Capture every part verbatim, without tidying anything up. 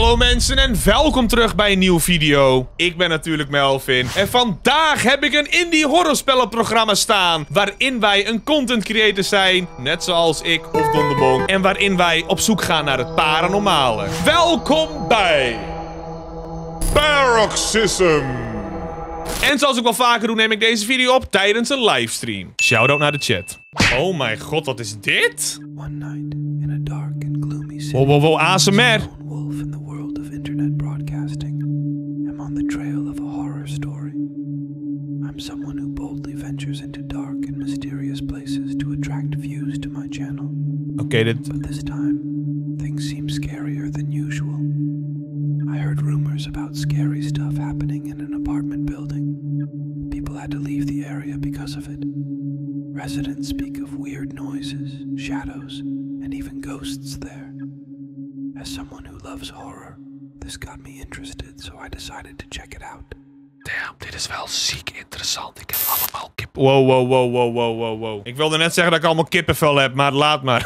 Hallo mensen en welkom terug bij een nieuwe video. Ik ben natuurlijk Melvin. En vandaag heb ik een indie horrorspellenprogramma staan. Waarin wij een content creator zijn. Net zoals ik of Don de Mong. En waarin wij op zoek gaan naar het paranormale. Welkom bij... Paroxysm. En zoals ik wel vaker doe, neem ik deze video op tijdens een livestream. Shoutout naar de chat. Oh mijn god, wat is dit? One night in a dark and gloomy city. Wow, wow, wow, A S M R. Lone wolf in the world of internet broadcasting. I'm on the trail of a horror story. I'm someone who boldly ventures into dark and mysterious places to attract views to my channel. Oké, okay, dit... But this time, things seem scarier than usual. I heard rumors about scary stuff happening in an apartment building. People had to leave the area because of it. Residents speak of weird noises, shadows, and even ghosts there. As someone who loves horror, this got me interested, so I decided to check it out. Damn, dit is wel ziek interessant. Ik heb allemaal kippen. Wow, wow, wow, wow, wow, wow, wow. Ik wilde net zeggen dat ik allemaal kippenvel heb, maar laat maar.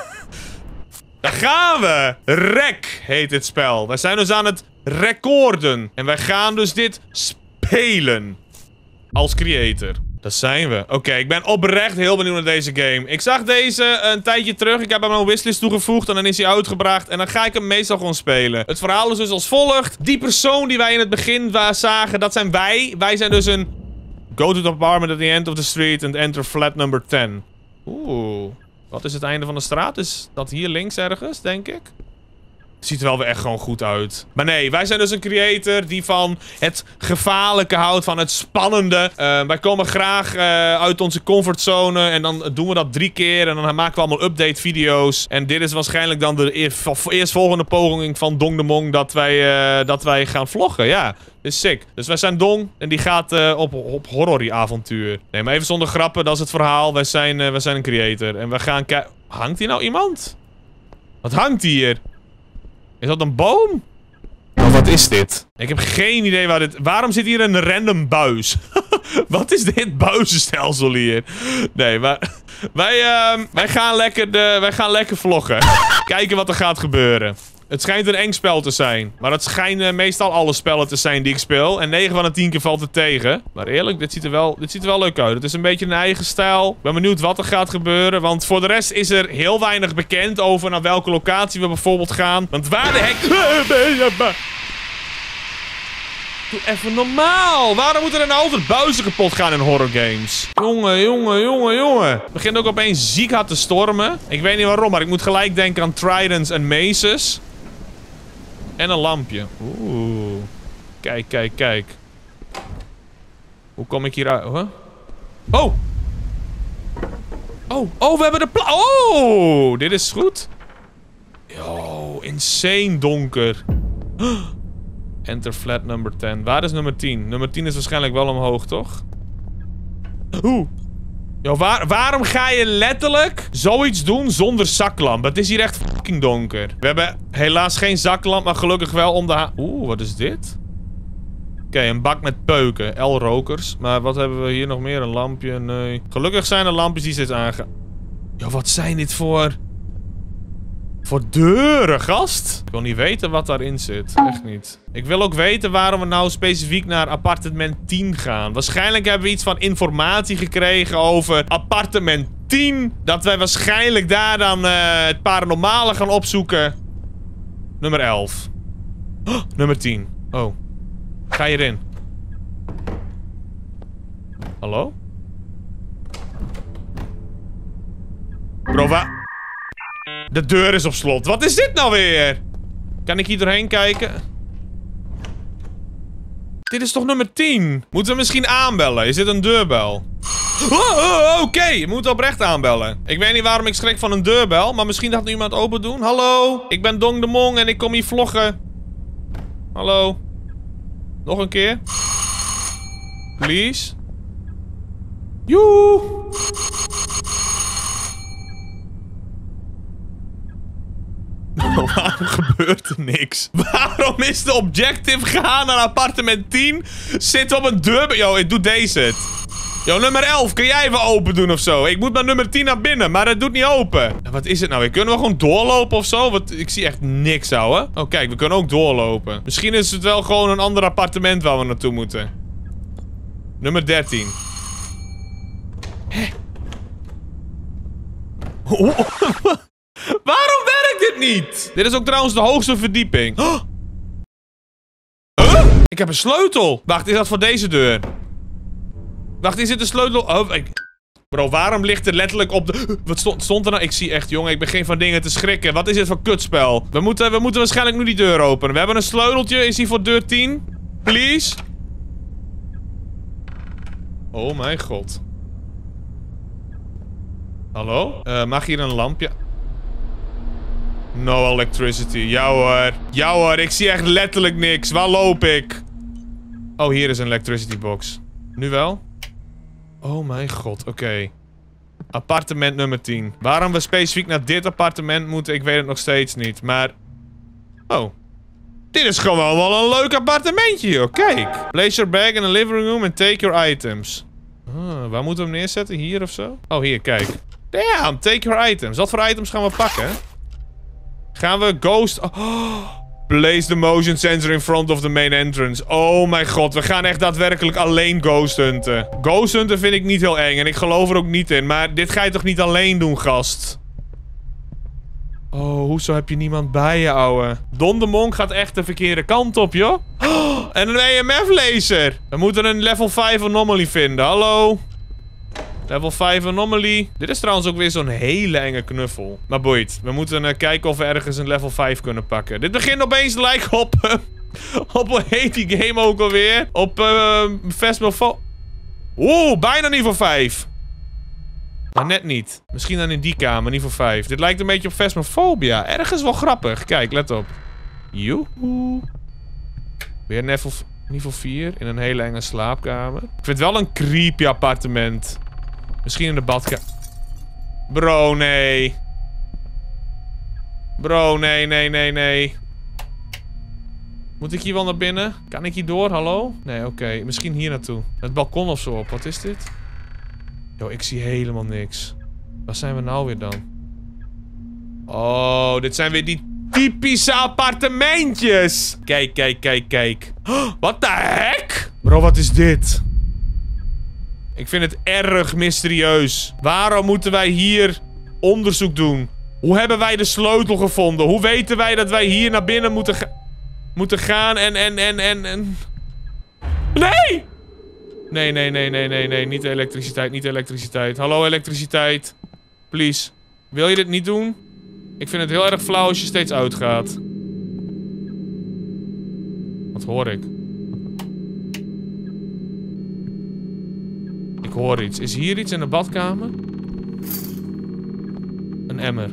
Daar gaan we! Rec heet dit spel. Wij zijn dus aan het recorden. En wij gaan dus dit spelen. Als creator. Dat zijn we. Oké, okay, ik ben oprecht heel benieuwd naar deze game. Ik zag deze een tijdje terug. Ik heb hem aan mijn wishlist toegevoegd en dan is hij uitgebracht. En dan ga ik hem meestal gewoon spelen. Het verhaal is dus als volgt. Die persoon die wij in het begin zagen, dat zijn wij. Wij zijn dus een... Go to the apartment at the end of the street and enter flat number ten. Oeh. Wat is het einde van de straat? Is dat hier links ergens, denk ik? Ziet er wel weer echt gewoon goed uit. Maar nee, wij zijn dus een creator die van het gevaarlijke houdt, van het spannende. Uh, wij komen graag uh, uit onze comfortzone en dan doen we dat drie keer en dan maken we allemaal update video's. En dit is waarschijnlijk dan de eerstvolgende poging van Dong de Mong dat wij, uh, dat wij gaan vloggen. Ja, dit is sick. Dus wij zijn Dong en die gaat uh, op, op horror-avontuur. Nee, maar even zonder grappen, dat is het verhaal. Wij zijn, uh, wij zijn een creator en we gaan kijken... Hangt hier nou iemand? Wat hangt hier? Is dat een boom? Oh, wat is dit? Ik heb geen idee waar dit... Waarom zit hier een random buis? Wat is dit buizenstelsel hier? Nee, maar... Wij, uh, wij, gaan lekker de, wij gaan lekker vloggen. Kijken wat er gaat gebeuren. Het schijnt een eng spel te zijn. Maar het schijnen meestal alle spellen te zijn die ik speel. En negen van de tien keer valt het tegen. Maar eerlijk, dit ziet er wel, dit ziet er wel leuk uit. Het is een beetje een eigen stijl. Ik ben benieuwd wat er gaat gebeuren. Want voor de rest is er heel weinig bekend over naar welke locatie we bijvoorbeeld gaan. Want waar de hek... Doe even normaal. Waarom moeten er nou altijd buizen kapot gaan in horror games? Jongen, jongen, jongen, jongen. Het begint ook opeens ziek hard te stormen. Ik weet niet waarom, maar ik moet gelijk denken aan tridents en maces. En een lampje. Oeh. Kijk, kijk, kijk. Hoe kom ik hier uit? Huh? Oh! Oh, oh, we hebben de pla... Oh! Dit is goed. Yo, insane donker. Enter flat number ten. Waar is nummer tien? Nummer tien is waarschijnlijk wel omhoog, toch? Oeh. Yo, waar, waarom ga je letterlijk zoiets doen zonder zaklamp? Het is hier echt fucking donker. We hebben helaas geen zaklamp, maar gelukkig wel om de ha... Oeh, wat is dit? Oké, okay, een bak met peuken. L-rokers. Maar wat hebben we hier nog meer? Een lampje? Nee. Gelukkig zijn er lampjes die steeds aangaan. Yo, wat zijn dit voor... Voor deuren, gast? Ik wil niet weten wat daarin zit. Echt niet. Ik wil ook weten waarom we nou specifiek naar appartement tien gaan. Waarschijnlijk hebben we iets van informatie gekregen over appartement tien. Dat wij waarschijnlijk daar dan uh, het paranormale gaan opzoeken. Nummer elf. Oh, nummer tien. Oh. Ga hierin. Hallo? Bro, waar... De deur is op slot. Wat is dit nou weer? Kan ik hier doorheen kijken? Dit is toch nummer tien? Moeten we misschien aanbellen? Is dit een deurbel? Oh, oh, oké. Okay. Je moet oprecht aanbellen. Ik weet niet waarom ik schrik van een deurbel. Maar misschien gaat nu iemand open doen. Hallo? Ik ben Dong de Mong en ik kom hier vloggen. Hallo? Nog een keer? Please? Joe! Waarom gebeurt er niks? Waarom is de objective gaan naar appartement tien? Zit op een deur... Yo, ik doe deze het. Yo, nummer elf, kun jij even open doen of zo? Ik moet bij nummer tien naar binnen, maar het doet niet open. Wat is het nou weer? Kunnen we gewoon doorlopen of zo? Want ik zie echt niks, ouwe. Oh, kijk, we kunnen ook doorlopen. Misschien is het wel gewoon een ander appartement waar we naartoe moeten. Nummer dertien. Hè? Oh. Waarom werkt dit niet? Dit is ook trouwens de hoogste verdieping. Oh. Huh? Ik heb een sleutel. Wacht, is dat voor deze deur? Wacht, is dit een sleutel? Oh, ik... Bro, waarom ligt er letterlijk op de... Wat stond, stond er nou? Ik zie echt, jongen, ik begin van dingen te schrikken. Wat is dit voor kutspel? We moeten, we moeten waarschijnlijk nu die deur openen. We hebben een sleuteltje. Is die voor deur tien? Please? Oh mijn god. Hallo? Uh, mag hier een lampje? No electricity. Ja hoor. Ja hoor, ik zie echt letterlijk niks. Waar loop ik? Oh, hier is een electricity box. Nu wel? Oh mijn god, oké. Okay. Appartement nummer tien. Waarom we specifiek naar dit appartement moeten, ik weet het nog steeds niet. Maar... Oh. Dit is gewoon wel een leuk appartementje, joh. Kijk. Place your bag in the living room and take your items. Ah, waar moeten we hem neerzetten? Hier of zo? Oh, hier, kijk. Damn, take your items. Wat voor items gaan we pakken? Gaan we ghost... Oh, place the motion sensor in front of the main entrance. Oh mijn god, we gaan echt daadwerkelijk alleen ghost hunten. Ghost hunten vind ik niet heel eng en ik geloof er ook niet in. Maar dit ga je toch niet alleen doen, gast? Oh, hoezo heb je niemand bij je, ouwe? Don de Monk gaat echt de verkeerde kant op, joh. Oh, en een E M F-laser. We moeten een level vijf anomaly vinden. Hallo? Level vijf anomaly. Dit is trouwens ook weer zo'n hele enge knuffel. Maar boeit. We moeten uh, kijken of we ergens een level vijf kunnen pakken. Dit begint opeens te lijken op... Uh, op hoe heet die game ook alweer? Op uh, Phasmophobia. Oeh, bijna niveau vijf. Maar net niet. Misschien dan in die kamer, niveau vijf. Dit lijkt een beetje op Phasmophobia. Ergens wel grappig. Kijk, let op. Joehoe. Weer niveau, niveau vier in een hele enge slaapkamer. Ik vind het wel een creepy appartement. Misschien in de badkamer. Bro, nee. Bro, nee, nee, nee, nee. Moet ik hier wel naar binnen? Kan ik hier door? Hallo? Nee, oké. Okay. Misschien hier naartoe. Het balkon of zo op. Wat is dit? Yo, ik zie helemaal niks. Waar zijn we nou weer dan? Oh, dit zijn weer die typische appartementjes. Kijk, kijk, kijk, kijk. Wat de heck? Bro, wat is dit? Ik vind het erg mysterieus. Waarom moeten wij hier onderzoek doen? Hoe hebben wij de sleutel gevonden? Hoe weten wij dat wij hier naar binnen moeten, ga moeten gaan en, en, en, en, en... Nee! Nee, nee, nee, nee, nee, nee. Niet de elektriciteit, niet de elektriciteit. Hallo, elektriciteit. Please. Wil je dit niet doen? Ik vind het heel erg flauw als je steeds uitgaat. Wat hoor ik? Ik hoor iets. Is hier iets in de badkamer? Een emmer.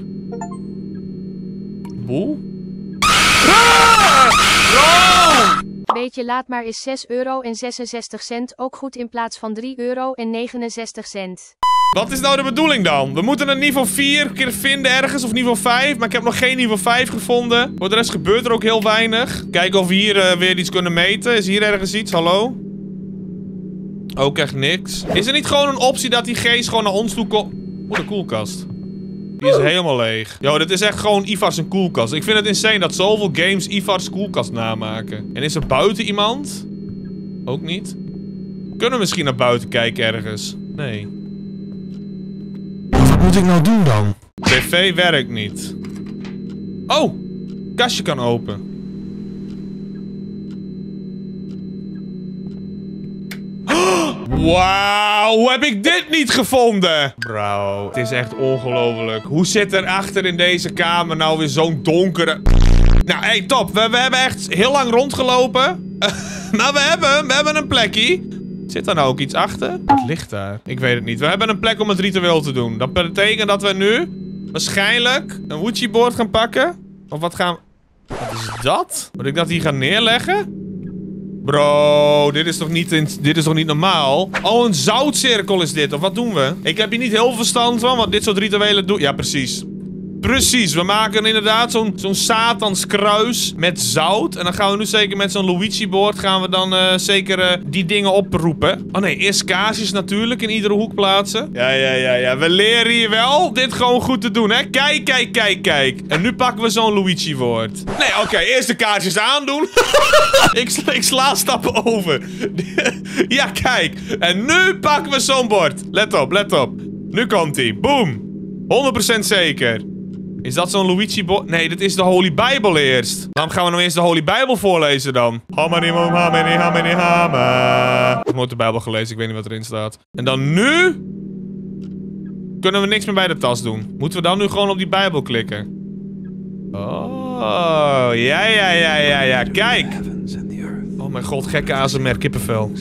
Boel? Ah! Oh! Beetje laat, maar is zes euro en zesenzestig cent ook goed in plaats van drie euro en negenenzestig cent. Wat is nou de bedoeling dan? We moeten een niveau vier keer vinden ergens, of niveau vijf. Maar ik heb nog geen niveau vijf gevonden. Voor de rest gebeurt er ook heel weinig. Kijken of we hier uh, weer iets kunnen meten. Is hier ergens iets? Hallo? Ook echt niks. Is er niet gewoon een optie dat die geest gewoon naar ons toe komt? Oeh, de koelkast. Die is helemaal leeg. Yo, dit is echt gewoon Ivar's een koelkast. Ik vind het insane dat zoveel games Ivar's koelkast namaken. En is er buiten iemand? Ook niet. Kunnen we misschien naar buiten kijken ergens? Nee. Wat moet ik nou doen dan? tv werkt niet. Oh! Kastje kan open. Wauw, hoe heb ik dit niet gevonden? Bro, het is echt ongelooflijk. Hoe zit er achter in deze kamer nou weer zo'n donkere... Nou, hey, top. We, we hebben echt heel lang rondgelopen. Maar we hebben, we hebben een plekje. Zit er nou ook iets achter? Wat ligt daar? Ik weet het niet. We hebben een plek om het ritueel te doen. Dat betekent dat we nu waarschijnlijk een Ouija-board gaan pakken. Of wat gaan we... Wat is dat? Moet ik dat hier gaan neerleggen? Bro, dit is toch niet, in, dit is toch niet normaal? Oh, een zoutcirkel is dit. Of wat doen we? Ik heb hier niet heel veel verstand van, want dit soort rituelen doen... Ja, precies. Precies, we maken inderdaad zo'n zo'n Satans kruis met zout. En dan gaan we nu zeker met zo'n Luigi-board gaan we dan uh, zeker uh, die dingen oproepen. Oh nee, eerst kaarsjes natuurlijk in iedere hoek plaatsen. Ja, ja, ja, ja. We leren hier wel dit gewoon goed te doen, hè. Kijk, kijk, kijk, kijk. En nu pakken we zo'n Luigi-woord. Nee, oké, okay, eerst de kaarsjes aandoen. ik, sla, ik sla stappen over. Ja, kijk. En nu pakken we zo'n bord. Let op, let op. Nu komt hij. Boom. honderd procent zeker. Is dat zo'n Luigi-bord? Nee, dit is de Holy Bijbel eerst. Waarom gaan we nou eerst de Holy Bijbel voorlezen dan? Hamani, hamani, hamani, hama. Ik heb nooit de Bijbel gelezen, ik weet niet wat erin staat. En dan nu... kunnen we niks meer bij de tas doen. Moeten we dan nu gewoon op die Bijbel klikken? Oh, ja, ja, ja, ja, ja. Kijk. Oh mijn god, gekke A S M R, kippenvel.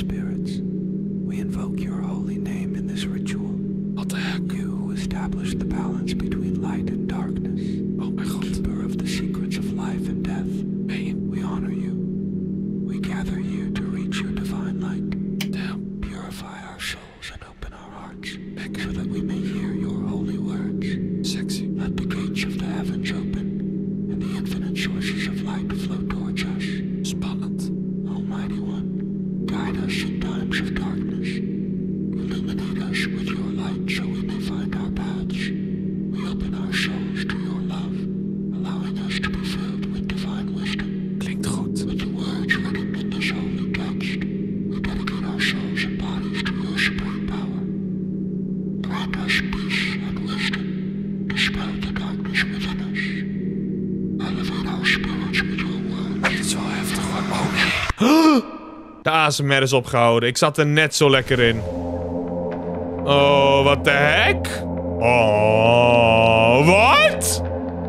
What the heck? You established the balance between light and darkness. Oh my god. Keeper of the secrets of life and death. We honor you. We gather you to reach your divine light. Damn. Purify our souls and open our hearts. Heck. So that we may hear your holy words. Sexy. Let the gates of the heavens open. And the infinite sources of light flow towards us. Spannend. Almighty One, guide us in times of darkness. Illuminate us with your light so we may find our paths. We open our souls to your love, allowing us to be filled with divine wisdom. Klinkt goed. With the words written in this holy text, we dedicate our souls and bodies to your supreme power. Grant us peace and wisdom. Dispel the darkness within us. Elevate our spirits with your words. Dit is wel heftig hoor. Oh nee. De A S M R is opgehouden. Ik zat er net zo lekker in. Oh, wat de heck? Oh, wat?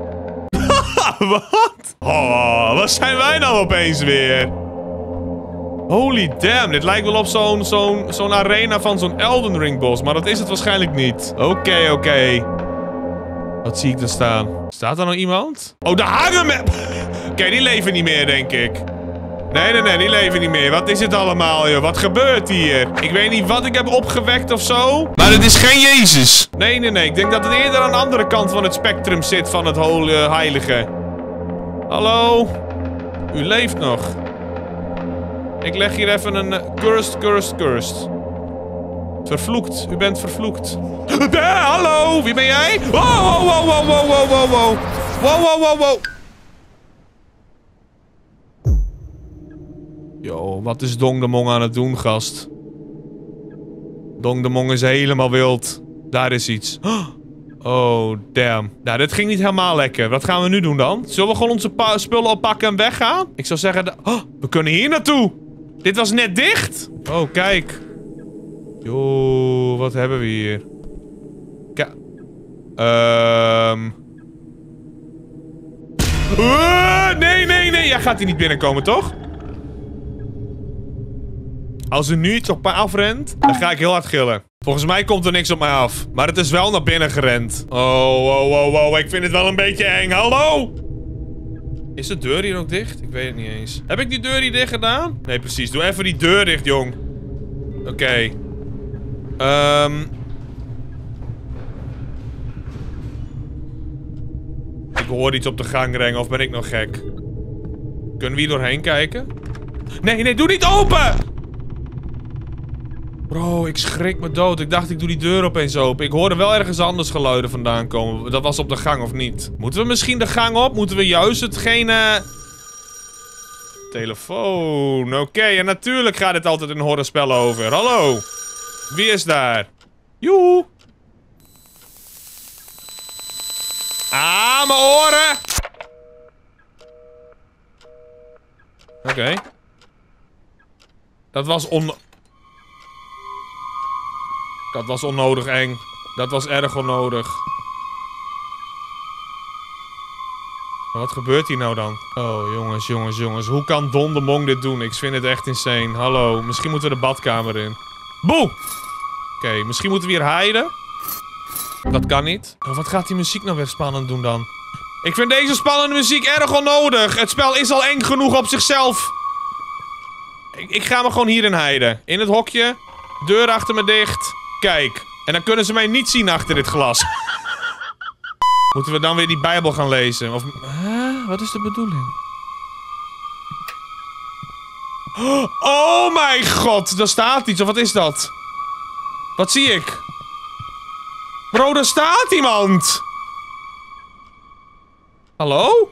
Wat? Oh, wat zijn wij nou opeens weer? Holy damn, dit lijkt wel op zo'n zo'n zo'n arena van zo'n Elden Ring boss, maar dat is het waarschijnlijk niet. Oké, okay, oké. Okay. Wat zie ik er staan? Staat er nog iemand? Oh, daar hangen me... Oké, okay, die leven niet meer, denk ik. Nee, nee, nee, die leven niet meer. Wat is het allemaal, joh? Wat gebeurt hier? Ik weet niet wat ik heb opgewekt of zo. Maar het is geen Jezus. Nee, nee, nee. Ik denk dat het eerder aan de andere kant van het spectrum zit van het holy, uh, heilige. Hallo? U leeft nog. Ik leg hier even een uh, cursed, cursed, cursed. Vervloekt. U bent vervloekt. Uh, hallo? Wie ben jij? Wow, wow, wow, wow, wow, wow, wow, wow. Wow, wow, wow, wow. Yo, wat is Dong de Mong aan het doen, gast? Dong de Mong is helemaal wild. Daar is iets. Oh, damn. Nou, dit ging niet helemaal lekker. Wat gaan we nu doen dan? Zullen we gewoon onze spullen oppakken en weggaan? Ik zou zeggen... De... Oh, we kunnen hier naartoe. Dit was net dicht. Oh, kijk. Yo, wat hebben we hier? Ka Ehm... Um... Uh, nee, nee, nee. Jij gaat hier niet binnenkomen, toch? Als er nu iets op mij afrent, dan ga ik heel hard gillen. Volgens mij komt er niks op mij af. Maar het is wel naar binnen gerend. Oh, wow, wow, wow. Ik vind het wel een beetje eng. Hallo? Is de deur hier ook dicht? Ik weet het niet eens. Heb ik die deur hier dicht gedaan? Nee, precies. Doe even die deur dicht, jong. Oké. Okay. Um... Ik hoor iets op de gang rengen. Of ben ik nog gek? Kunnen we hier doorheen kijken? Nee, nee. Doe niet open! Bro, ik schrik me dood. Ik dacht, ik doe die deur opeens open. Ik hoorde wel ergens anders geluiden vandaan komen. Dat was op de gang, of niet? Moeten we misschien de gang op? Moeten we juist hetgene... Telefoon. Oké, okay. En natuurlijk gaat dit altijd in horrorspellen over. Hallo? Wie is daar? Joehoe. Ah, mijn oren! Oké. Okay. Dat was on... Dat was onnodig eng. Dat was erg onnodig. Maar wat gebeurt hier nou dan? Oh, jongens, jongens, jongens. Hoe kan Don de Mong dit doen? Ik vind het echt insane. Hallo, misschien moeten we de badkamer in. Boe! Oké, okay, misschien moeten we hier hiden. Dat kan niet. Oh, wat gaat die muziek nou weer spannend doen dan? Ik vind deze spannende muziek erg onnodig. Het spel is al eng genoeg op zichzelf. Ik, ik ga me gewoon hierin hiden. In het hokje. Deur achter me dicht. Kijk. En dan kunnen ze mij niet zien achter dit glas. Moeten we dan weer die Bijbel gaan lezen? Of... Huh? Wat is de bedoeling? Oh mijn god, daar staat iets. Of wat is dat? Wat zie ik? Bro, daar staat iemand! Hallo?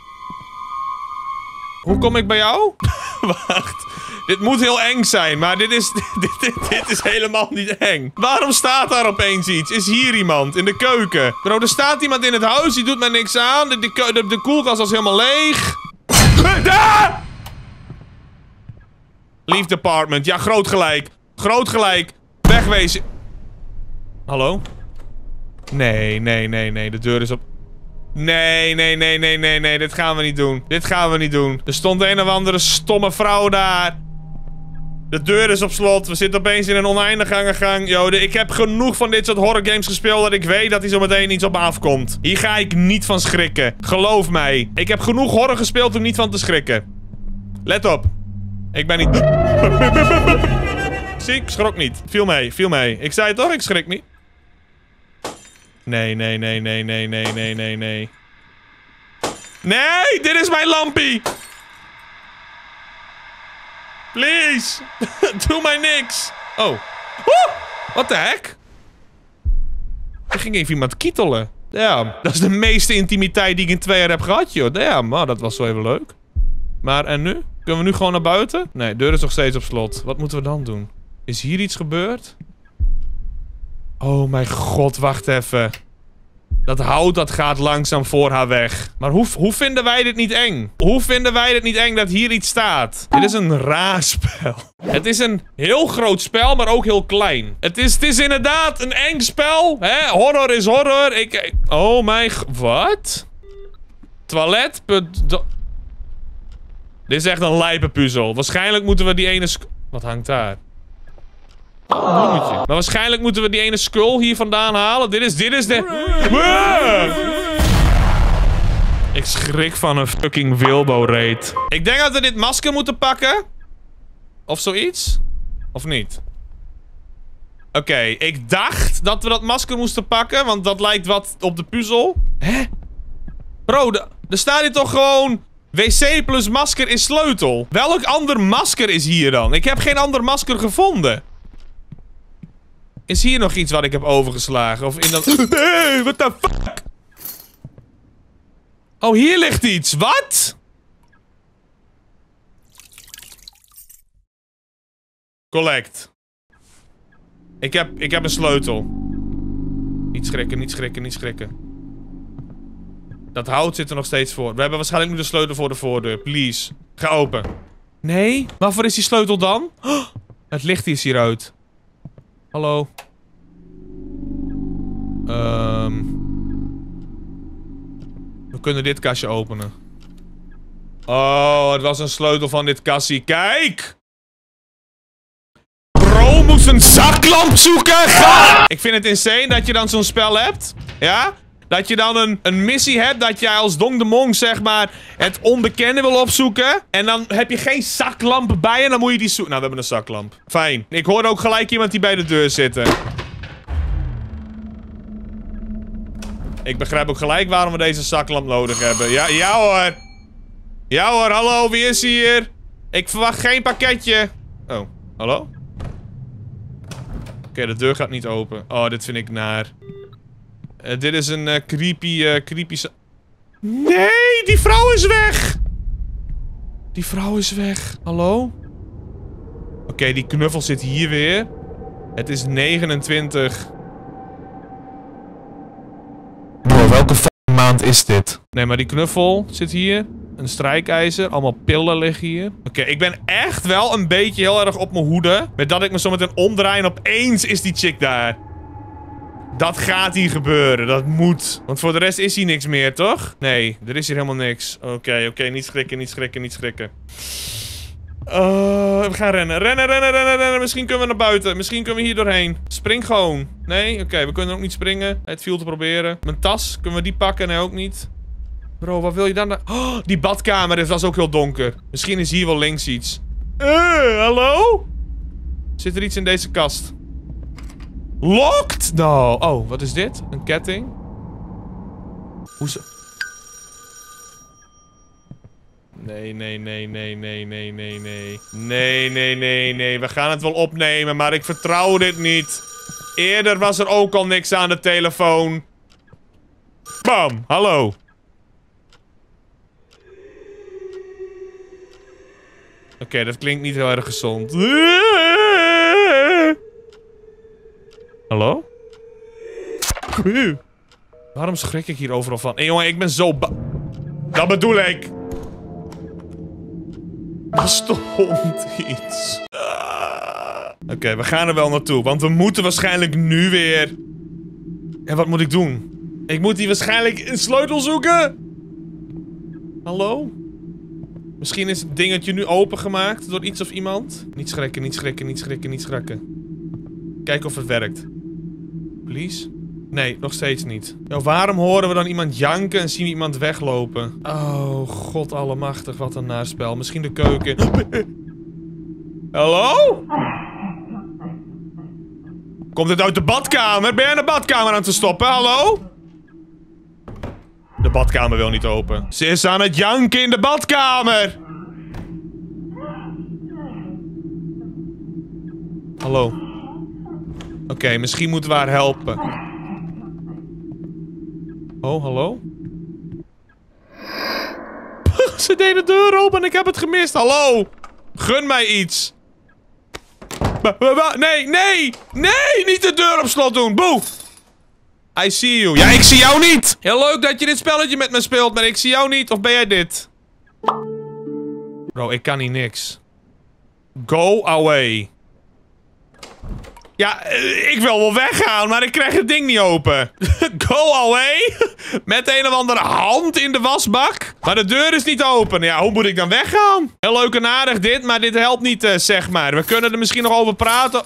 Hoe kom ik bij jou? Wacht. Dit moet heel eng zijn, maar dit is, dit, dit, dit is helemaal niet eng. Waarom staat daar opeens iets? Is hier iemand? In de keuken? Bro, er staat iemand in het huis, die doet mij niks aan. De, de, de, de koelkast is helemaal leeg. Ah! Leave the apartment. Ja, groot gelijk. Groot gelijk. Wegwezen. Hallo? Nee, nee, nee, nee. De deur is op... Nee, nee, nee, nee, nee, nee. Dit gaan we niet doen. Dit gaan we niet doen. Er stond een of andere stomme vrouw daar. De deur is op slot. We zitten opeens in een oneindige gang. Yo, ik heb genoeg van dit soort horrorgames gespeeld dat ik weet dat hier zo meteen iets op me afkomt. Hier ga ik niet van schrikken. Geloof mij. Ik heb genoeg horror gespeeld om niet van te schrikken. Let op. Ik ben niet... Zie, ik schrok niet. Viel mee, viel mee. Ik zei het toch, ik schrik niet. Nee, nee, nee, nee, nee, nee, nee, nee, nee. Nee, dit is mijn lampie. Please. Doe mij niks. Oh. Woe! What the heck? Er ging even iemand kietelen. Damn. Dat is de meeste intimiteit die ik in twee jaar heb gehad, joh. Damn. Oh, dat was zo even leuk. Maar, en nu? Kunnen we nu gewoon naar buiten? Nee, de deur is nog steeds op slot. Wat moeten we dan doen? Is hier iets gebeurd? Oh mijn god, wacht even. Dat hout, dat gaat langzaam voor haar weg. Maar hoe, hoe vinden wij dit niet eng? Hoe vinden wij dit niet eng dat hier iets staat? Dit is een raar spel. Het is een heel groot spel, maar ook heel klein. Het is, het is inderdaad een eng spel. Hè? Horror is horror. Ik... Oh mijn... Wat? Toilet... Dit is echt een lijpe puzzel. Waarschijnlijk moeten we die ene... Wat hangt daar? Oh, een bloemetje. Maar waarschijnlijk moeten we die ene skull hier vandaan halen. Dit is... Dit is de... Ik schrik van een fucking Wilbo-raid. Ik denk dat we dit masker moeten pakken. Of zoiets. Of niet? Oké, okay, ik dacht dat we dat masker moesten pakken. Want dat lijkt wat op de puzzel. Hè? Bro, er staat hier toch gewoon... W C plus masker is sleutel. Welk ander masker is hier dan? Ik heb geen ander masker gevonden. Is hier nog iets wat ik heb overgeslagen? Of in dat... Hey, what the fuck? Oh, hier ligt iets. Wat? Collect. Ik heb, ik heb een sleutel. Niet schrikken, niet schrikken, niet schrikken. Dat hout zit er nog steeds voor. We hebben waarschijnlijk nu de sleutel voor de voordeur. Please. Ga open. Nee? Waarvoor is die sleutel dan? Oh, het licht is hieruit. Hallo. Um, we kunnen dit kastje openen. Oh, het was een sleutel van dit kastje. Kijk! Bro moest een zaklamp zoeken! Ga! Ik vind het insane dat je dan zo'n spel hebt. Ja? Dat je dan een, een missie hebt dat jij als Dong de Monk, zeg maar, het onbekende wil opzoeken. En dan heb je geen zaklamp bij en dan moet je die zoeken. Nou, we hebben een zaklamp. Fijn. Ik hoorde ook gelijk iemand die bij de deur zit. Ik begrijp ook gelijk waarom we deze zaklamp nodig hebben. Ja, ja hoor. Ja hoor, hallo, wie is hier? Ik verwacht geen pakketje. Oh, hallo? Oké, okay, de deur gaat niet open. Oh, dit vind ik naar. Uh, dit is een uh, creepy, uh, creepy... Nee, die vrouw is weg! Die vrouw is weg. Hallo? Oké, okay, die knuffel zit hier weer. Het is negenentwintig. Bro, welke f***ing maand is dit? Nee, maar die knuffel zit hier. Een strijkijzer. Allemaal pillen liggen hier. Oké, okay, ik ben echt wel een beetje heel erg op mijn hoede. Met dat ik me zo meteen omdraai en opeens is die chick daar. Dat gaat hier gebeuren. Dat moet. Want voor de rest is hier niks meer, toch? Nee, er is hier helemaal niks. Oké, okay, oké. Okay, niet schrikken, niet schrikken, niet schrikken. Uh, we gaan rennen. Rennen, rennen, rennen, rennen. Misschien kunnen we naar buiten. Misschien kunnen we hier doorheen. Spring gewoon. Nee? Oké, okay, we kunnen ook niet springen. Het viel te proberen. Mijn tas. Kunnen we die pakken? Nee, ook niet. Bro, wat wil je dan? Oh, die badkamer. Het was ook heel donker. Misschien is hier wel links iets. Uh, hallo? Zit er iets in deze kast? Locked? No. Oh, wat is dit? Een ketting? Hoezo? Nee, nee, nee, nee, nee, nee, nee, nee. Nee, nee, nee, nee. We gaan het wel opnemen, maar ik vertrouw dit niet. Eerder was er ook al niks aan de telefoon. Bam, hallo. Oké, okay, dat klinkt niet heel erg gezond. Hallo? Waarom schrik ik hier overal van? Hé hey, jongen, ik ben zo ba... Dat bedoel ik. Er stond iets. Ah. Oké, okay, we gaan er wel naartoe. Want we moeten waarschijnlijk nu weer... En wat moet ik doen? Ik moet hier waarschijnlijk een sleutel zoeken. Hallo? Misschien is het dingetje nu opengemaakt door iets of iemand. Niet schrikken, niet schrikken, niet schrikken, niet schrikken. Kijken of het werkt. Please? Nee, nog steeds niet. Yo, waarom horen we dan iemand janken en zien we iemand weglopen? Oh, god allemachtig, wat een naarspel. Misschien de keuken. Hallo? Komt dit uit de badkamer? Ben jij in de badkamer aan het verstoppen? Hallo? De badkamer wil niet open. Ze is aan het janken in de badkamer. Hallo. Oké, okay, misschien moeten we haar helpen. Oh, hallo? Ze deed de deur open en ik heb het gemist. Hallo? Gun mij iets. Nee, nee! Nee! Niet de deur op slot doen. Boe! I see you. Ja, ik zie jou niet! Heel leuk dat je dit spelletje met me speelt, maar ik zie jou niet. Of ben jij dit? Bro, ik kan hier niks. Go away. Ja, ik wil wel weggaan, maar ik krijg het ding niet open. Go away? Met een of andere hand in de wasbak? Maar de deur is niet open. Ja, hoe moet ik dan weggaan? Heel leuk en aardig dit, maar dit helpt niet, uh, zeg maar. We kunnen er misschien nog over praten.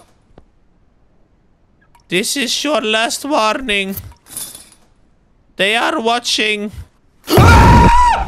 This is your last warning. They are watching. Ah!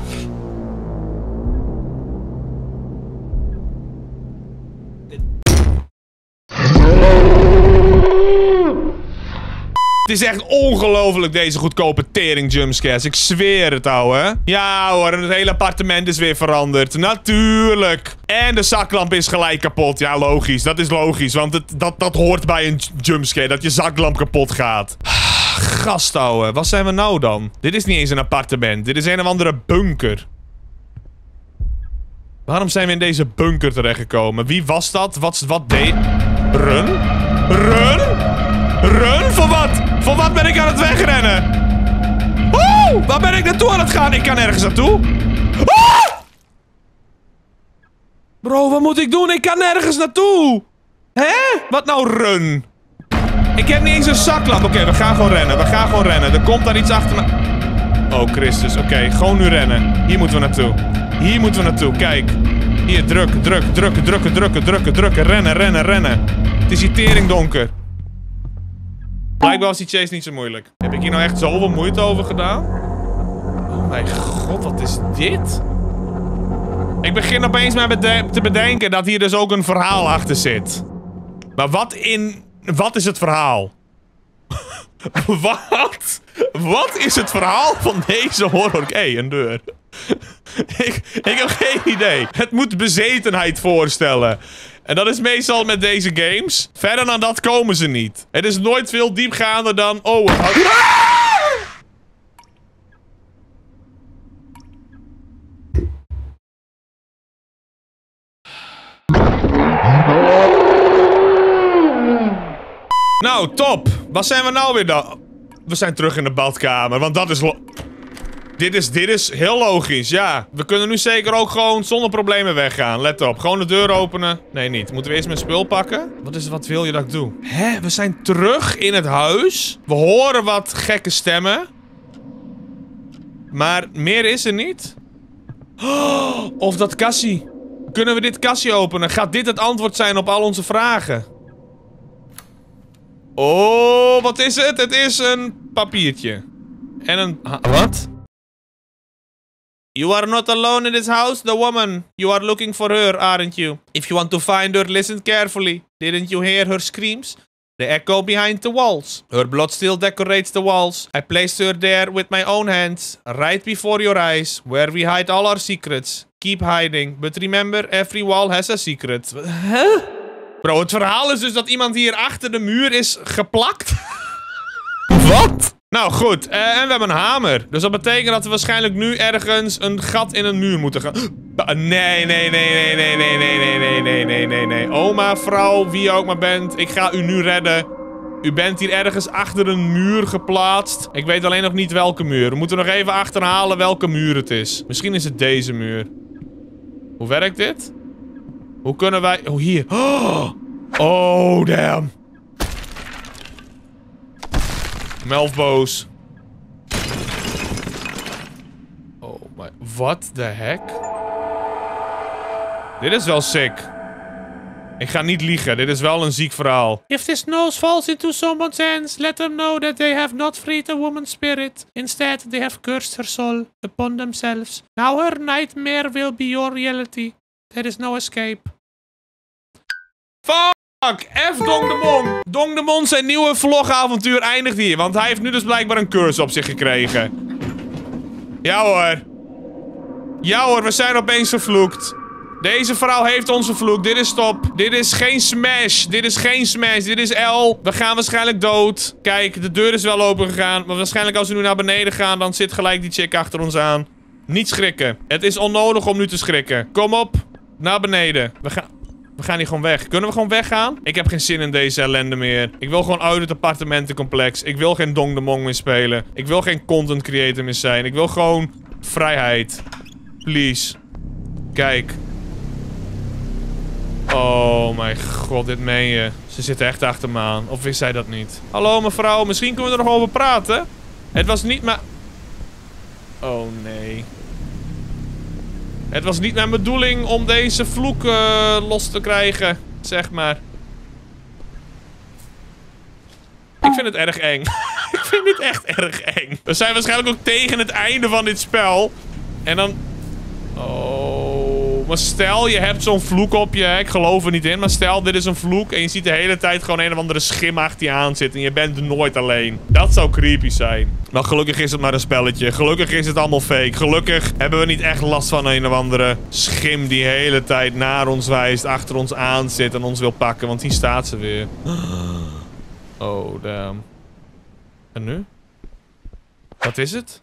Het is echt ongelooflijk, deze goedkope tering jumpscares. Ik zweer het, ouwe. Ja hoor, het hele appartement is weer veranderd. Natuurlijk. En de zaklamp is gelijk kapot. Ja, logisch. Dat is logisch. Want het, dat, dat hoort bij een jumpscare. Dat je zaklamp kapot gaat. Gast, ouwe. Wat zijn we nou dan? Dit is niet eens een appartement. Dit is een of andere bunker. Waarom zijn we in deze bunker terechtgekomen? Wie was dat? Wat, wat deed... Run? Run? Run? Voor wat? Voor wat ben ik aan het wegrennen? Oeh! Waar ben ik naartoe aan het gaan? Ik kan ergens naartoe. Ah! Bro, wat moet ik doen? Ik kan nergens naartoe. Hè? Wat nou run? Ik heb niet eens een zaklamp. Oké, okay, we gaan gewoon rennen. We gaan gewoon rennen. Er komt daar iets achter me. Oh, Christus. Oké, okay, gewoon nu rennen. Hier moeten we naartoe. Hier moeten we naartoe. Kijk. Hier, druk, druk, drukken, drukken, drukken, drukken, drukken. Rennen, rennen, rennen. Het is hier tering donker. Blijkbaar was die chase niet zo moeilijk. Heb ik hier nou echt zoveel moeite over gedaan? Oh mijn god, wat is dit? Ik begin opeens maar bede- te bedenken dat hier dus ook een verhaal achter zit. Maar wat in... Wat is het verhaal? Wat? Wat is het verhaal van deze horror? Hé, hey, een deur. ik, ik heb geen idee. Het moet bezetenheid voorstellen. En dat is meestal met deze games. Verder dan dat komen ze niet. Het is nooit veel diepgaander dan... Oh, het houdt... Nou, top. Wat zijn we nou weer dan? We zijn terug in de badkamer, want dat is... Lo dit is, dit is heel logisch, ja. We kunnen nu zeker ook gewoon zonder problemen weggaan. Let op, gewoon de deur openen. Nee, niet. Moeten we eerst mijn spul pakken? Wat is wat wil je dat ik doe? Hè, we zijn terug in het huis. We horen wat gekke stemmen. Maar meer is er niet. Oh, of dat kassie. Kunnen we dit kassie openen? Gaat dit het antwoord zijn op al onze vragen? Oh, wat is het? Het is een papiertje. En een... Wat? You are not alone in this house, the woman. You are looking for her, aren't you? If you want to find her, listen carefully. Didn't you hear her screams? The echo behind the walls. Her blood still decorates the walls. I placed her there with my own hands. Right before your eyes. Where we hide all our secrets. Keep hiding. But remember, every wall has a secret. Huh? Bro, het verhaal is dus dat iemand hier achter de muur is geplakt. Wat? Nou goed, uh, en we hebben een hamer. Dus dat betekent dat we waarschijnlijk nu ergens een gat in een muur moeten gaan. Nee, nee, nee, nee, nee, nee, nee, nee, nee, nee, nee, nee, nee. Oma, vrouw, wie je ook maar bent. Ik ga u nu redden. U bent hier ergens achter een muur geplaatst. Ik weet alleen nog niet welke muur. We moeten nog even achterhalen welke muur het is. Misschien is het deze muur. Hoe werkt dit? Hoe kunnen wij... Oh, hier. Oh, damn. Melfboos. Oh my... What the heck? Dit is wel sick. Ik ga niet liegen. Dit is wel een ziek verhaal. If this nose falls into someone's hands, let them know that they have not freed a woman's spirit. Instead, they have cursed her soul upon themselves. Now her nightmare will be your reality. There is no escape. Fuck! F Dong de Mon. Dong de Mon zijn nieuwe vlogavontuur eindigt hier. Want hij heeft nu dus blijkbaar een curse op zich gekregen. Ja hoor. Ja hoor, we zijn opeens vervloekt. Deze vrouw heeft ons vervloekt. Dit is top. Dit is geen smash. Dit is geen smash. Dit is L. We gaan waarschijnlijk dood. Kijk, de deur is wel open gegaan. Maar waarschijnlijk als we nu naar beneden gaan, dan zit gelijk die chick achter ons aan. Niet schrikken. Het is onnodig om nu te schrikken. Kom op. Naar beneden. We gaan... We gaan hier gewoon weg. Kunnen we gewoon weggaan? Ik heb geen zin in deze ellende meer. Ik wil gewoon uit het appartementencomplex. Ik wil geen Dong de Mong meer spelen. Ik wil geen content creator meer zijn. Ik wil gewoon vrijheid. Please. Kijk. Oh mijn god, dit meen je. Ze zitten echt achter me aan. Of wist zij dat niet? Hallo mevrouw, misschien kunnen we er nog over praten? Het was niet maar... Oh nee. Het was niet mijn bedoeling om deze vloek uh, los te krijgen, zeg maar. Ik vind het erg eng. Ik vind dit echt erg eng. We zijn waarschijnlijk ook tegen het einde van dit spel. En dan... Oh... Maar stel, je hebt zo'n vloek op je. Ik geloof er niet in. Maar stel, dit is een vloek. En je ziet de hele tijd gewoon een of andere schim achter je aan zitten. En je bent nooit alleen. Dat zou creepy zijn. Maar gelukkig is het maar een spelletje. Gelukkig is het allemaal fake. Gelukkig hebben we niet echt last van een of andere schim die de hele tijd naar ons wijst. Achter ons aan zit en ons wil pakken. Want hier staat ze weer. Oh, damn. En nu? Wat is het?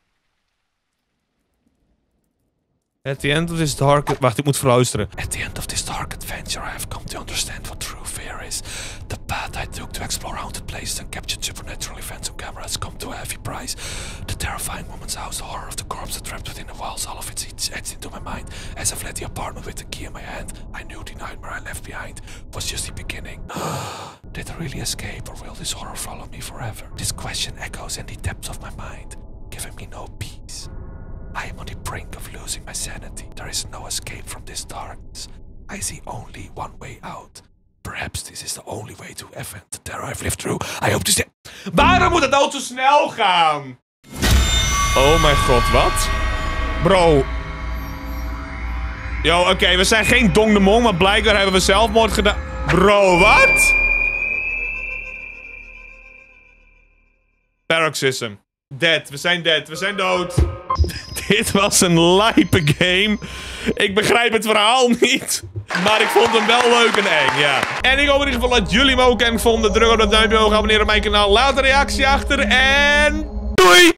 At the end of this dark... Wacht, ik moet verluisteren. At the end of this dark adventure, I have come to understand what true fear is. The path I took to explore haunted places and captured supernatural events on camera has come to a heavy price. The terrifying woman's house, the horror of the corpse trapped within the walls, all of it etched into my mind. As I fled the apartment with the key in my hand, I knew the nightmare I left behind was just the beginning. Did I really escape, or will this horror follow me forever? This question echoes in the depths of my mind, giving me no peace. I am on the brink of losing my sanity. There is no escape from this darkness. I see only one way out. Perhaps this is the only way to event the terror I've lived through. I hope to stay... Waarom moet het nou zo snel gaan? Oh mijn god, wat? Bro. Yo, oké, okay, we zijn geen Dong de Mong, maar blijkbaar hebben we zelfmoord gedaan. Bro, wat? Paroxysm. Dead, we zijn dead, we zijn dood. Dit was een lijpe game. Ik begrijp het verhaal niet. Maar ik vond hem wel leuk en eng, ja. En ik hoop in ieder geval dat jullie hem ook eng vonden. Druk op dat duimpje omhoog, abonneer op mijn kanaal. Laat een reactie achter en... Doei!